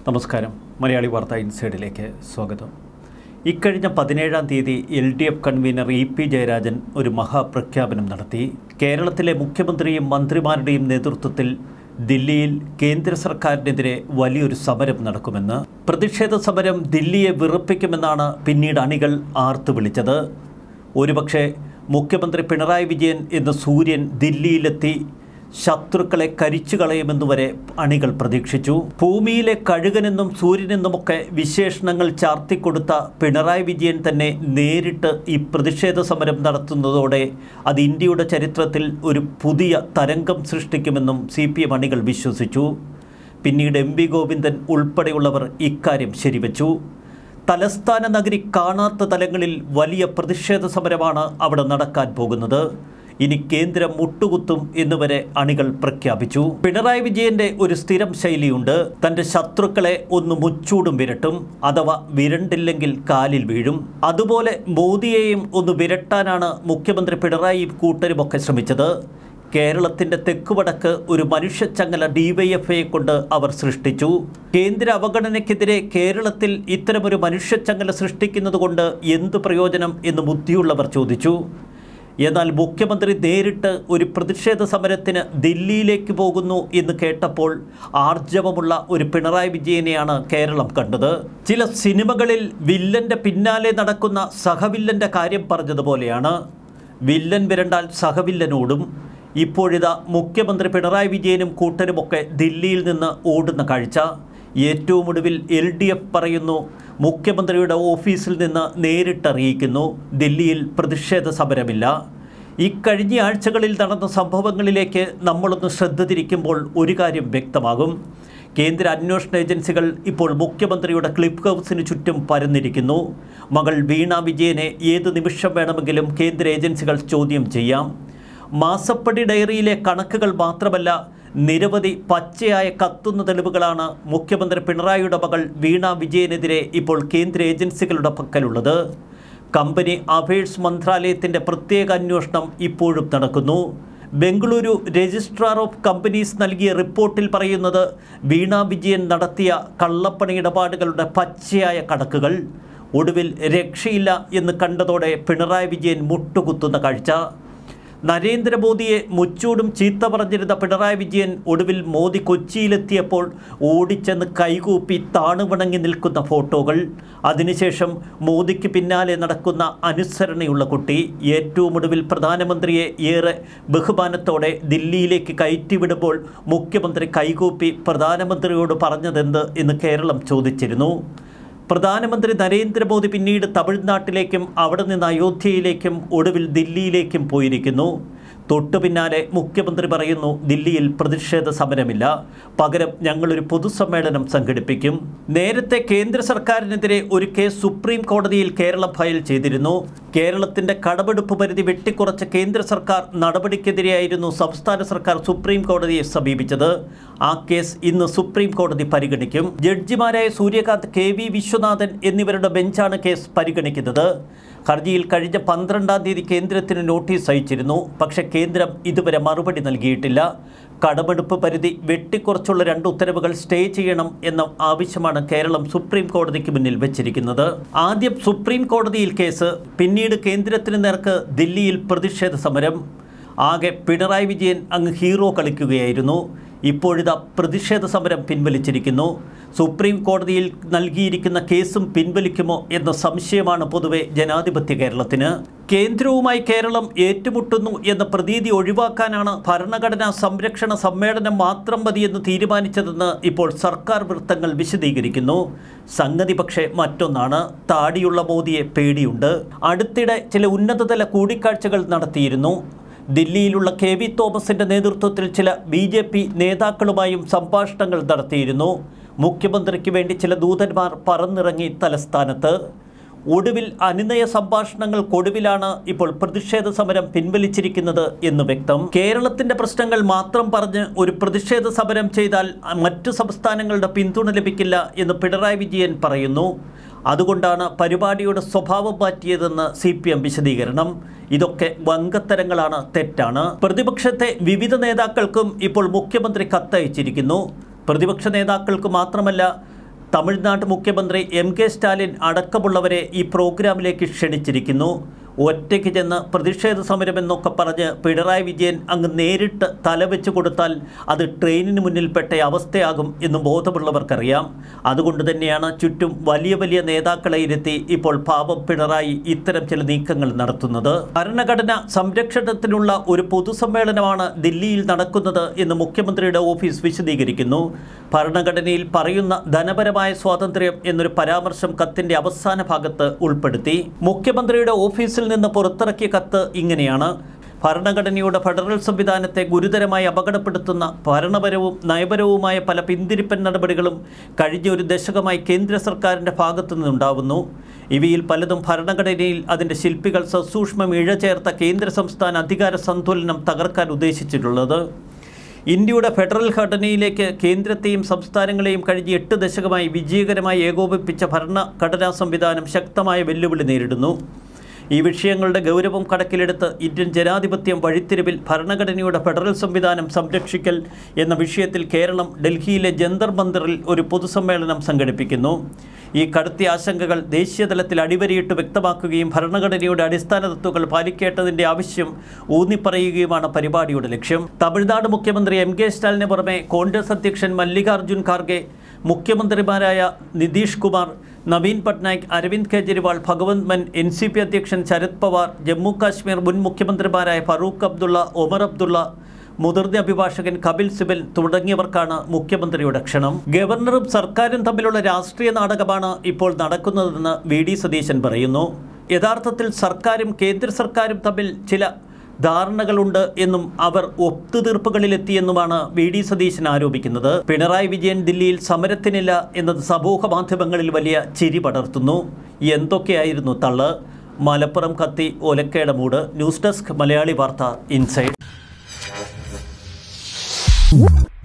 നമസ്കാരം. മലയാളി വാർത്ത ഇൻസൈഡിലേക്ക് സ്വാഗതം. ഇക്കഴിഞ്ഞ 17-ാം തീയതി LDF കൺവീനർ EP ജയരാജൻ ഒരു മഹാപ്രഖ്യാപനം നടത്തി. കേരളത്തിലെ മുഖ്യമന്ത്രിയും മന്ത്രിമാരുടെയും നേതൃത്വത്തിൽ ദില്ലിയിൽ കേന്ദ്ര സർക്കാരിനെതിരെ വലിയൊരു സമരം നടക്കുമെന്ന്. പ്രതിഷേധ സമരം ദില്ലിയെ വിറപ്പിക്കുമെന്നാണ് പിന്നീട് അണികൾ ആർത്തു വിളിച്ചത്. ഒരുപക്ഷെ മുഖ്യമന്ത്രി പിണറായി വിജയൻ എന്ന സൂര്യൻ ദില്ലിയിലെത്തി ശത്രുക്കളെ കരിച്ചു കളയുമെന്നുവരെ അണികൾ പ്രതീക്ഷിച്ചു. ഭൂമിയിലെ കഴുകനെന്നും സൂര്യനെന്നുമൊക്കെ വിശേഷണങ്ങൾ ചാർത്തിക്കൊടുത്ത പിണറായി വിജയൻ തന്നെ നേരിട്ട് ഈ പ്രതിഷേധ സമരം നടത്തുന്നതോടെ അത് ഇന്ത്യയുടെ ചരിത്രത്തിൽ ഒരു പുതിയ തരംഗം സൃഷ്ടിക്കുമെന്നും CPM അണികൾ വിശ്വസിച്ചു. പിന്നീട് MP ഗോവിന്ദൻ ഉൾപ്പെടെയുള്ളവർ ഇക്കാര്യം ശരിവച്ചു. തലസ്ഥാന നഗരി കാണാത്ത തലങ്ങളിൽ വലിയ പ്രതിഷേധ സമരമാണ് അവിടെ നടക്കാൻ പോകുന്നത്. ഇനി കേന്ദ്രം മുട്ടുകുത്തും എന്നുവരെ അണികൾ പ്രഖ്യാപിച്ചു. പിണറായി വിജയന്റെ ഒരു സ്ഥിരം ശൈലിയുണ്ട്. തൻ്റെ ശത്രുക്കളെ ഒന്ന് മുച്ചൂടും വിരട്ടും, അഥവാ വിരണ്ടില്ലെങ്കിൽ കാലിൽ വീഴും. അതുപോലെ മോദിയെയും ഒന്ന് വിരട്ടാനാണ് മുഖ്യമന്ത്രി പിണറായി കൂട്ടരുമൊക്കെ ശ്രമിച്ചത്. കേരളത്തിൻ്റെ തെക്കുവടക്ക് ഒരു മനുഷ്യച്ചങ്ങല DYFIയെ കൊണ്ട് അവർ സൃഷ്ടിച്ചു. കേന്ദ്ര അവഗണനയ്ക്കെതിരെ കേരളത്തിൽ ഇത്തരമൊരു മനുഷ്യച്ചങ്ങല സൃഷ്ടിക്കുന്നത് കൊണ്ട് എന്ത് പ്രയോജനം എന്ന് ബുദ്ധിയുള്ളവർ ചോദിച്ചു. എന്നാൽ മുഖ്യമന്ത്രി നേരിട്ട് ഒരു പ്രതിഷേധ സമരത്തിന് ദില്ലിയിലേക്ക് പോകുന്നു എന്ന് കേട്ടപ്പോൾ ആർജവമുള്ള ഒരു പിണറായി വിജയനെയാണ് കേരളം കണ്ടത്. ചില സിനിമകളിൽ വില്ലൻ്റെ പിന്നാലെ നടക്കുന്ന സഹവില്ലൻ്റെ കാര്യം പറഞ്ഞതുപോലെയാണ്. വില്ലൻ വിരണ്ടാൽ സഹവില്ലനോടും. ഇപ്പോഴിതാ മുഖ്യമന്ത്രി പിണറായി വിജയനും കൂട്ടരുമൊക്കെ ദില്ലിയിൽ നിന്ന് ഓടുന്ന കാഴ്ച. ഏറ്റവും ഒടുവിൽ LDF പറയുന്നു, മുഖ്യമന്ത്രിയുടെ ഓഫീസിൽ നിന്ന് നേരിട്ടറിയിക്കുന്നു ദില്ലിയിൽ പ്രതിഷേധ സമരമില്ല. ഇക്കഴിഞ്ഞ ആഴ്ചകളിൽ നടന്ന സംഭവങ്ങളിലേക്ക് നമ്മളൊന്ന് ശ്രദ്ധ തിരിക്കുമ്പോൾ ഒരു കാര്യം വ്യക്തമാകും. കേന്ദ്ര അന്വേഷണ ഏജൻസികൾ ഇപ്പോൾ മുഖ്യമന്ത്രിയുടെ ക്ലിഫ് ഹൗസിന് ചുറ്റും പരന്നിരിക്കുന്നു. മകൾ വീണ വിജയനെ ഏത് നിമിഷം വേണമെങ്കിലും കേന്ദ്ര ഏജൻസികൾ ചോദ്യം ചെയ്യാം. മാസപ്പടി ഡയറിയിലെ കണക്കുകൾ മാത്രമല്ല, നിരവധി പച്ചയായ കത്തുന്ന തെളിവുകളാണ് മുഖ്യമന്ത്രി പിണറായിയുടെ മകൾ വീണ വിജയനെതിരെ ഇപ്പോൾ കേന്ദ്ര ഏജൻസികളുടെ പക്കലുള്ളത്. കമ്പനി അഫയേഴ്സ് മന്ത്രാലയത്തിൻ്റെ പ്രത്യേക അന്വേഷണം ഇപ്പോഴും നടക്കുന്നു. ബംഗളൂരു രജിസ്ട്രാർ ഓഫ് കമ്പനീസ് നൽകിയ റിപ്പോർട്ടിൽ പറയുന്നത് വീണ വിജയൻ നടത്തിയ കള്ളപ്പണ ഇടപാടുകളുടെ പച്ചയായ കണക്കുകൾ. ഒടുവിൽ രക്ഷയില്ല എന്ന് കണ്ടതോടെ പിണറായി വിജയൻ മുട്ടുകുത്തുന്ന കാഴ്ച. നരേന്ദ്രമോദിയെ മുച്ചൂടും ചീത്ത പറഞ്ഞിരുന്ന പിണറായി വിജയൻ ഒടുവിൽ മോദി കൊച്ചിയിലെത്തിയപ്പോൾ ഓടിച്ചെന്ന് കൈകൂപ്പി താണുവണങ്ങി നിൽക്കുന്ന ഫോട്ടോകൾ. അതിനുശേഷം മോദിക്ക് പിന്നാലെ നടക്കുന്ന അനുസരണയുള്ള കുട്ടി. ഏറ്റവും ഒടുവിൽ പ്രധാനമന്ത്രിയെ ഏറെ ബഹുമാനത്തോടെ ദില്ലിയിലേക്ക് കയറ്റിവിടുമ്പോൾ മുഖ്യമന്ത്രി കൈകൂപ്പി പ്രധാനമന്ത്രിയോട് പറഞ്ഞതെന്ത് എന്ന് കേരളം ചോദിച്ചിരുന്നു. പ്രധാനമന്ത്രി നരേന്ദ്രമോദി പിന്നീട് തമിഴ്നാട്ടിലേക്കും അവിടെ നിന്ന് അയോധ്യയിലേക്കും ഒടുവിൽ ദില്ലിയിലേക്കും പോയിരിക്കുന്നു. തൊട്ടു പിന്നാലെ മുഖ്യമന്ത്രി പറയുന്നു, ദില്ലിയിൽ പ്രതിഷേധ സമരമില്ല, പകരം ഞങ്ങളൊരു പൊതുസമ്മേളനം സംഘടിപ്പിക്കും. നേരത്തെ കേന്ദ്ര സർക്കാരിനെതിരെ ഒരു കേസ് സുപ്രീം കോടതിയിൽ കേരളം ഫയൽ ചെയ്തിരുന്നു. കേരളത്തിൻ്റെ കടമെടുപ്പ് പരിധി വെട്ടിക്കുറച്ച കേന്ദ്ര സർക്കാർ നടപടിക്കെതിരെയായിരുന്നു സംസ്ഥാന സർക്കാർ സുപ്രീം കോടതിയെ സമീപിച്ചത്. ആ കേസ് ഇന്ന് സുപ്രീം കോടതി പരിഗണിക്കും. ജഡ്ജിമാരായ സൂര്യകാന്ത്, KV വിശ്വനാഥൻ എന്നിവരുടെ ബെഞ്ചാണ് കേസ് പരിഗണിക്കുന്നത്. ഹർജിയിൽ കഴിഞ്ഞ 12-ാം തീയതി കേന്ദ്രത്തിന് നോട്ടീസ് അയച്ചിരുന്നു. പക്ഷേ കേന്ദ്രം ഇതുവരെ മറുപടി നൽകിയിട്ടില്ല. കടമെടുപ്പ് പരിധി വെട്ടിക്കുറച്ചുള്ള 2 ഉത്തരവുകൾ സ്റ്റേ ചെയ്യണം എന്ന ആവശ്യമാണ് കേരളം സുപ്രീം കോടതിക്ക് മുന്നിൽ വെച്ചിരിക്കുന്നത്. ആദ്യം സുപ്രീം കോടതിയിൽ കേസ്, പിന്നീട് കേന്ദ്രത്തിന് നേർക്ക് ദില്ലിയിൽ പ്രതിഷേധ സമരം. ആകെ പിണറായി വിജയൻ അങ്ങ് ഹീറോ കളിക്കുകയായിരുന്നു. ഇപ്പോഴിതാ പ്രതിഷേധ സമരം പിൻവലിച്ചിരിക്കുന്നു. സുപ്രീം കോടതിയിൽ നൽകിയിരിക്കുന്ന കേസും പിൻവലിക്കുമോ എന്ന സംശയമാണ് പൊതുവെ ജനാധിപത്യ കേരളത്തിന്. കേന്ദ്രവുമായി കേരളം ഏറ്റുമുട്ടുന്നു എന്ന പ്രതീതി ഒഴിവാക്കാനാണ് ഭരണഘടനാ സംരക്ഷണ സമ്മേളനം മാത്രം മതിയെന്ന് തീരുമാനിച്ചതെന്ന് ഇപ്പോൾ സർക്കാർ വൃത്തങ്ങൾ വിശദീകരിക്കുന്നു. സംഗതി പക്ഷേ മറ്റൊന്നാണ്. താടിയുള്ള മോദിയെ പേടിയുണ്ട്. അടുത്തിടെ ചില ഉന്നതതല കൂടിക്കാഴ്ചകൾ നടത്തിയിരുന്നു. ദില്ലിയിലുള്ള KV തോമസിൻ്റെ നേതൃത്വത്തിൽ ചില BJP നേതാക്കളുമായും സംഭാഷണങ്ങൾ നടത്തിയിരുന്നു. മുഖ്യമന്ത്രിക്ക് വേണ്ടി ചില ദൂതന്മാർ പറന്നിറങ്ങി തലസ്ഥാനത്ത്. ഒടുവിൽ അനുനയ സംഭാഷണങ്ങൾക്കൊടുവിലാണ് ഇപ്പോൾ പ്രതിഷേധ സമരം പിൻവലിച്ചിരിക്കുന്നത് എന്ന് വ്യക്തം. കേരളത്തിൻ്റെ പ്രശ്നങ്ങൾ മാത്രം പറഞ്ഞ് ഒരു പ്രതിഷേധ സമരം ചെയ്താൽ മറ്റു സംസ്ഥാനങ്ങളുടെ പിന്തുണ ലഭിക്കില്ല എന്ന് പിണറായി വിജയൻ പറയുന്നു. അതുകൊണ്ടാണ് പരിപാടിയുടെ സ്വഭാവം മാറ്റിയതെന്ന് CPM വിശദീകരണം. ഇതൊക്കെ വങ്കത്തരങ്ങളാണ്, തെറ്റാണ്. പ്രതിപക്ഷത്തെ വിവിധ നേതാക്കൾക്കും ഇപ്പോൾ മുഖ്യമന്ത്രി കത്തയച്ചിരിക്കുന്നു. പ്രതിപക്ഷ നേതാക്കൾക്ക് മാത്രമല്ല, തമിഴ്നാട് മുഖ്യമന്ത്രി എം.കെ. സ്റ്റാലിൻ അടക്കമുള്ളവരെ ഈ പ്രോഗ്രാമിലേക്ക് ക്ഷണിച്ചിരിക്കുന്നു. ഒറ്റയ്ക്ക് ചെന്ന് പ്രതിഷേധ സമരമെന്നൊക്കെ പറഞ്ഞ് പിണറായി വിജയൻ അങ്ങ് നേരിട്ട് തലവെച്ച് കൊടുത്താൽ അത് ട്രെയിനിന് മുന്നിൽപ്പെട്ട അവസ്ഥയാകും എന്ന് ബോധമുള്ളവർക്കറിയാം. അതുകൊണ്ട് തന്നെയാണ് ചുറ്റും വലിയ വലിയ നേതാക്കളെ ഇരുത്തി ഇപ്പോൾ പാവം പിണറായി ഇത്തരം ചില നീക്കങ്ങൾ നടത്തുന്നത്. ഭരണഘടന സംരക്ഷണത്തിനുള്ള ഒരു പൊതുസമ്മേളനമാണ് ദില്ലിയിൽ നടക്കുന്നത് എന്ന് മുഖ്യമന്ത്രിയുടെ ഓഫീസ് വിശദീകരിക്കുന്നു. ഭരണഘടനയിൽ പറയുന്ന ധനപരമായ സ്വാതന്ത്ര്യം എന്നൊരു പരാമർശം കത്തിൻ്റെ അവസാന ഭാഗത്ത് ഉൾപ്പെടുത്തി. മുഖ്യമന്ത്രിയുടെ ഓഫീസിൽ നിന്ന് പുറത്തിറക്കിയ കത്ത് ഇങ്ങനെയാണ്: ഭരണഘടനയുടെ ഫെഡറൽ സംവിധാനത്തെ ഗുരുതരമായി അപകടപ്പെടുത്തുന്ന ഭരണപരവും നയപരവുമായ പല പിന്തിരിപ്പൻ നടപടികളും കഴിഞ്ഞ ഒരു ദശകമായി കേന്ദ്ര സർക്കാരിൻ്റെ ഭാഗത്തു നിന്നുണ്ടാവുന്നു. ഇവയിൽ പലതും ഭരണഘടനയിൽ അതിൻ്റെ ശില്പികൾ സസൂക്ഷ്മം ഇഴചേർത്ത കേന്ദ്ര സംസ്ഥാന അധികാര സന്തുലനം തകർക്കാൻ ഉദ്ദേശിച്ചിട്ടുള്ളത്. ഇന്ത്യയുടെ ഫെഡറൽ ഘടനയിലേക്ക് കേന്ദ്രത്തെയും സംസ്ഥാനങ്ങളെയും കഴിഞ്ഞ 8 ദശകമായി വിജയകരമായി ഏകോപിപ്പിച്ച ഭരണഘടനാ സംവിധാനം ശക്തമായ വെല്ലുവിളി നേരിടുന്നു. ഈ വിഷയങ്ങളുടെ ഗൗരവം കണക്കിലെടുത്ത് ഇന്ത്യൻ ജനാധിപത്യം വഴിത്തിരിവിൽ ഭരണഘടനയുടെ ഫെഡറൽ സംവിധാനം സംരക്ഷിക്കൽ എന്ന വിഷയത്തിൽ കേരളം ഡൽഹിയിലെ ജന്തർ മന്ദിറിൽ ഒരു പൊതുസമ്മേളനം സംഘടിപ്പിക്കുന്നു. ഈ കടുത്ത ആശങ്കകൾ ദേശീയതലത്തിൽ അടിവരയിട്ട് വ്യക്തമാക്കുകയും ഭരണഘടനയുടെ അടിസ്ഥാന തത്വങ്ങൾ പാലിക്കേണ്ടതിൻ്റെ ആവശ്യം ഊന്നിപ്പറയുകയുമാണ് പരിപാടിയുടെ ലക്ഷ്യം. തമിഴ്നാട് മുഖ്യമന്ത്രി എം.കെ. സ്റ്റാലിന് പുറമെ കോൺഗ്രസ് അധ്യക്ഷൻ മല്ലികാർജുൻ ഖാർഗെ, മുഖ്യമന്ത്രിമാരായ നിതീഷ് കുമാർ, നവീൻ പട്നായിക്, അരവിന്ദ് കെജ്രിവാൾ, ഭഗവന്ത് മാൻ, NCP അധ്യക്ഷൻ ശരത് പവാർ, ജമ്മു കാശ്മീർ മുൻ മുഖ്യമന്ത്രിമാരായ ഫറൂഖ് അബ്ദുള്ള, ഒമർ അബ്ദുള്ള, മുതിർന്ന അഭിഭാഷകൻ കപിൽ സിബൽ തുടങ്ങിയവർക്കാണ് മുഖ്യമന്ത്രിയുടെ ക്ഷണം. ഗവർണറും സർക്കാരും തമ്മിലുള്ള രാഷ്ട്രീയ നാടകമാണ് ഇപ്പോൾ നടക്കുന്നതെന്ന് V.D. സതീശൻ പറയുന്നു. യഥാർത്ഥത്തിൽ സർക്കാരും കേന്ദ്ര സർക്കാരും തമ്മിൽ ചില ധാരണകളുണ്ട് എന്നും അവർ ഒത്തുതീർപ്പുകളിലെത്തിയെന്നുമാണ് V.D. സതീശൻ ആരോപിക്കുന്നത്. പിണറായി വിജയൻ ദില്ലിയിൽ സമരത്തിനില്ല എന്നത് സമൂഹ മാധ്യമങ്ങളിൽ വലിയ ചിരി പടർത്തുന്നു. എന്തൊക്കെയായിരുന്നു തള്ള്? മലപ്പുറം കത്തി ഒലക്കയുടെ മൂട്. ന്യൂസ് ഡെസ്ക് മലയാളി വാർത്ത ഇൻസൈഡ്.